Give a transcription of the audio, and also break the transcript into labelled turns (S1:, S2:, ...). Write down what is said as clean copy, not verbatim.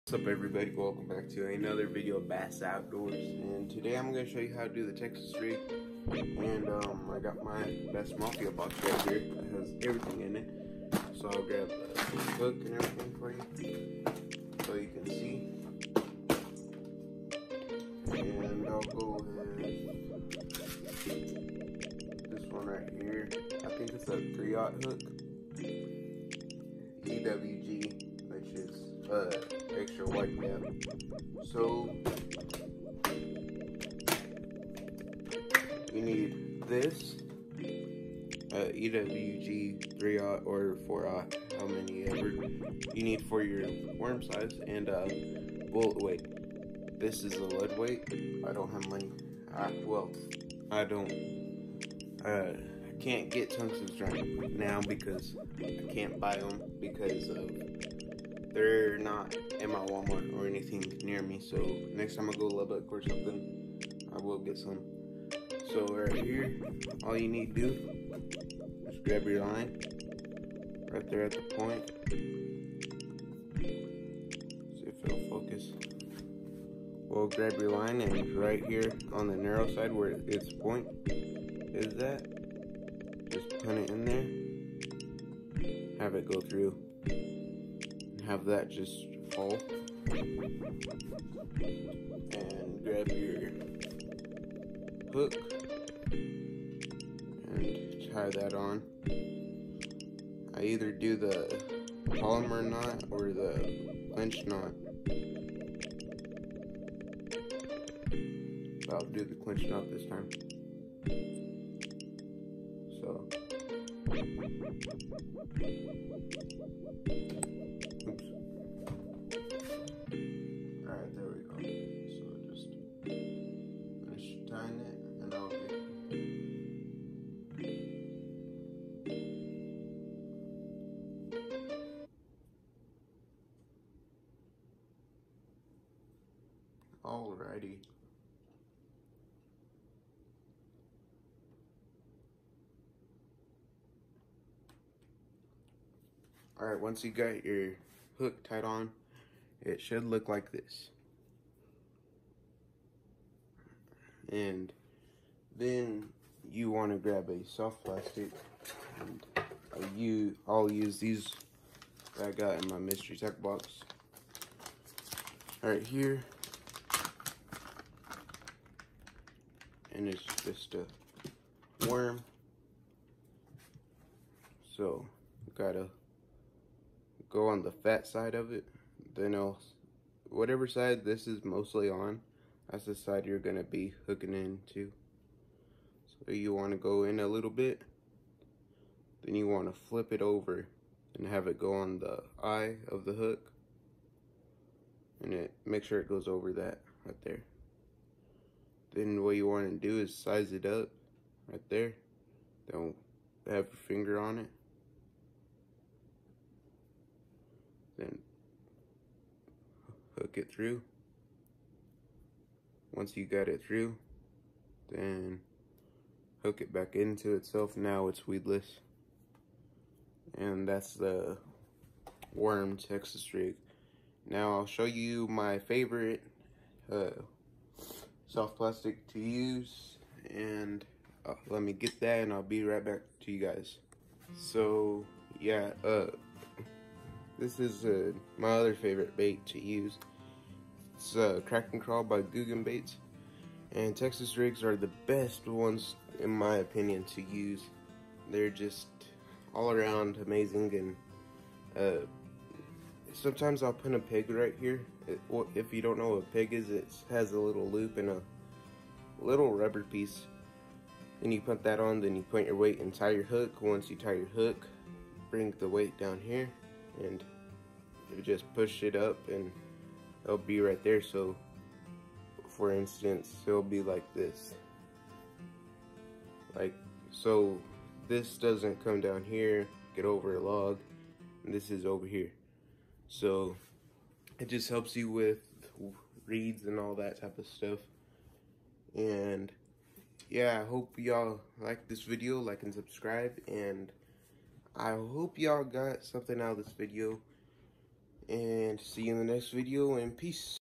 S1: What's up everybody, welcome back to another video of Bass Outdoors, and today I'm going to show you how to do the Texas rig. And I got my Bass Mafia box right here that has everything in it, so I'll grab the hook and everything for you so you can see. And I'll go with this one right here. I think it's a 3/0 hook, EWG, which is extra wide depth. So you need this EWG 3/0 or 4/0, how many ever you need for your worm size, and bullet weight. This is a lead weight. I don't have money. I can't get tungstens right now because I can't buy them because they're not in my Walmart or anything near me. So next time I go to Lubbock or something, I will get some. So right here, all you need to do is grab your line right there at the point. See if it'll focus. Well, grab your line, and right here on the narrow side where its point is at, just put it in there, have it go through, and have that just fall, and grab your hook and tie that on. I either do the polymer knot or the clinch knot. I'll do the clinch knot this time. So, oops. Alright, there we go. So just finish tying it, and I'll get alrighty. Alright, once you got your hook tied on, it should look like this. And then you want to grab a soft plastic, and I'll use these that I got in my mystery tech box. Right here. And it's just a worm. So, gotta go on the fat side of it, then whatever side this is mostly on, that's the side you're gonna be hooking into. So you want to go in a little bit, then you want to flip it over and have it go on the eye of the hook, and make sure it goes over that right there. Then what you want to do is size it up right there. Don't have your finger on it. Then hook it through. Once you got it through, then hook it back into itself. Now it's weedless. And that's the worm Texas rig. Now I'll show you my favorite soft plastic to use, and let me get that and I'll be right back to you guys. So yeah, this is my other favorite bait to use. It's Crack and Crawl by Googan Baits, and Texas rigs are the best ones in my opinion to use. They're just all around amazing, and sometimes I'll put a pig right here. If you don't know what a pig is, it has a little loop and a little rubber piece. Then you put that on, then you point your weight and tie your hook. Once you tie your hook, bring the weight down here, and you just push it up and it'll be right there. So for instance, it'll be like this, like so. This doesn't come down here, get over a log, and this is over here. So it just helps you with reeds and all that type of stuff. And yeah, I hope y'all like this video, like and subscribe, and I hope y'all got something out of this video. and see you in the next video, and peace.